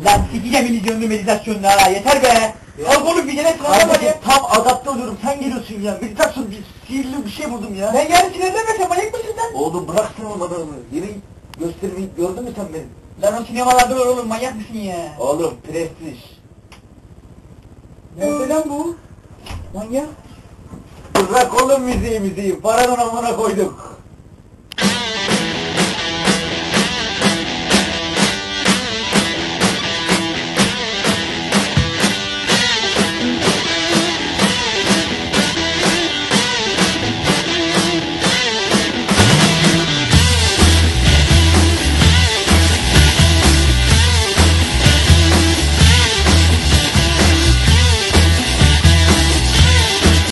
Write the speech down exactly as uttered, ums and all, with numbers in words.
Lan sikeceğim illüzyonlu meditasyonunu ha, yeter be! Al oğlum bir tane sınavda var ya! Tam adapte oluyorum, sen geliyorsun ya. Meditasyon, bir sihirli bir şey buldum ya. Ben yarın sinirlenmesem manyak mısın sen? Oğlum bıraksın oğlum adamı. Yeri göstermeyi gördün mü sen benim? Lan o sinemalarda var oğlum, manyak mısın ya? Oğlum prestij. Nerede lan bu? Manyak. Bırak oğlum müziği müziği. Paranın amına koyduk.